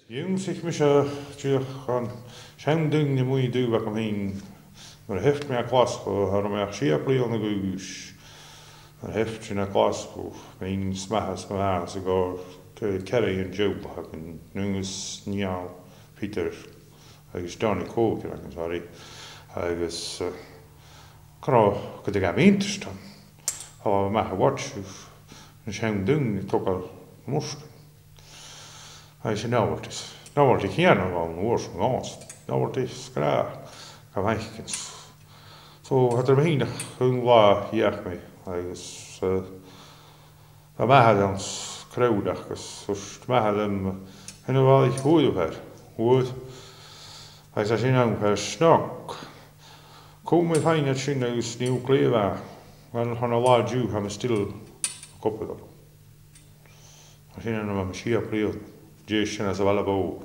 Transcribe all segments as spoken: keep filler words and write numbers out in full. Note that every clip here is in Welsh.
Jung sich mich an Shang Dung the muy do back heen, maar heft me a glasgow, har me a sheapley on the goose. Maar heft in a glasgow, mijn smahas me aan, so go Kerry and Joe back and nungus nial Peter. I was Johnny Coke, I can sorry. I was cro could have interest on. How I make a watch of Shang Dung took a musk. I said, no, what is no, what is here now on worse than last. No, what is scrap. Come on, so had er been who la hier me. I was uh, a mahadans crowd, because so mahadam, and a well, ich would have had. Would I said, you know, her snock. Come with fine at she knows new clear. Well, on a large you have still a couple of them. I think I'm a sheep real. Jason as a well about.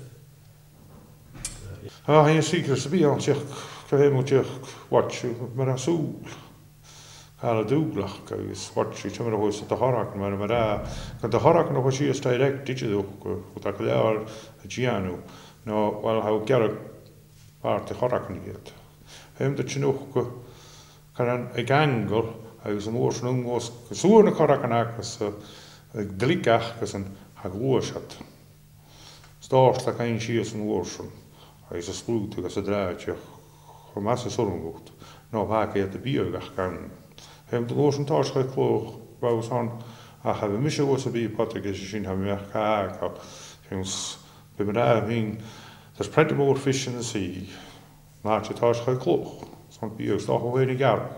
Ah, he secrets to be on check. Came with check. Watch you, Marasul. Call a doublach. I was watching some of the hosts at the Horak, Maramara. But the Horak no she is direct. Did you do? What I could ever a Giano. No, well, how Gaelic part the Horak yet. Him the Chinook. Can a gangle. I was a more snung was. So in a Horak was a delicach because an hagwashat. Start like ein shears and warsham. I is a spruit because a draadje. For masse sorgengoed. No vaak at the biogach gang. Hem de losen taas gekloog. Bouws on. I have a mission was a be Patrick as you have me a things. Bimada there's plenty more fish in the sea. March a taas gekloog. Some bios toch away to go.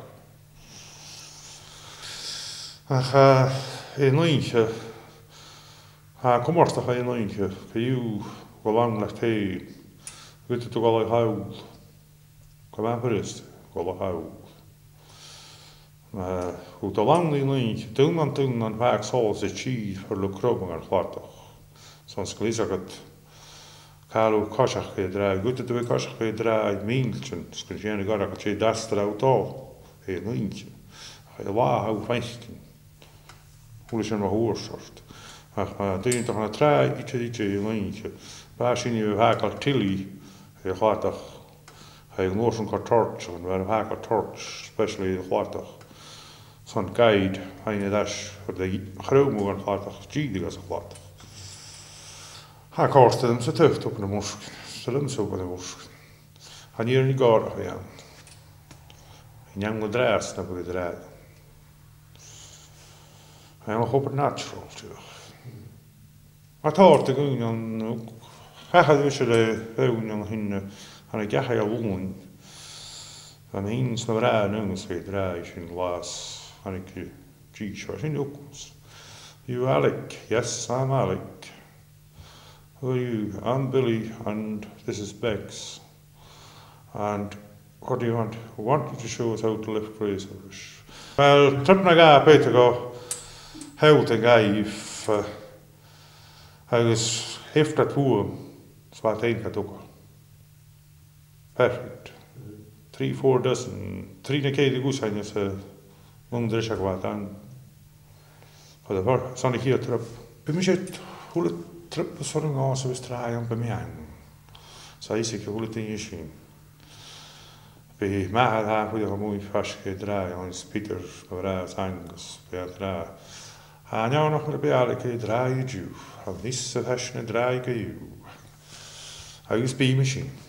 Ach, in Lynch. Ha, kom maar toch een lintje. Kan je wel lang ligt heen. Weet je toch wel een huil. Kom maar berust. Wel een huil. Maar hoe te lang die lintje. Toen en toen en vaak zal ze chi voor de kroppen er glad toch. Soms gelees ik het. Kalu kashach gedraai. Goed dat we kashach gedraai. Mieltje. Skens je gar dat je dat er uit al. Een lintje. Hij la hou vijftien. Hoe is er maar hoorsoort. Ach, maar toen toch een trui, ietsje, ietsje, een lintje. Waar zien je vaak al tilly? Je gaat toch, je nog zo'n torch, en waar vaak al torch, especially je gaat toch. Zo'n guide, en je dat voor de groemen, en gaat toch giedig als je gaat. Hij koostte hem zo tucht op de mosk, ze hem zo op de mosk. En hier in de garden gaan. En jang de draad, dan moet je draaien. En nog op het natural, terug. Maar thought the going on. I had wish the phone on him and I got a woman. And he's no rare nungs with drive in glass. And I could teach what he knows. You, Alec? Yes, I'm Alec. Who are you? I'm Billy, and this is Bex. And what do you want? I want you to show us how to lift Razorfish. Well, trip na ga Peter go. How to give. Uh, I was heft at poor, zwart een katoka. Perfect. Three, four dozen, three na keide goose zijn is long dresha kwart aan. For the var, son ik hier trap. Bij mij zit hoe het trap zorgen als we straaien bij mij aan. Zo is ik hoe het in je zien. Bij mij had hij hoe je mooi vast gedraaid, en Peter bereid angus bij het draai. En jou nog maar bij Alec draai je. Al niet zo hasje draai je. Hij is bij machine.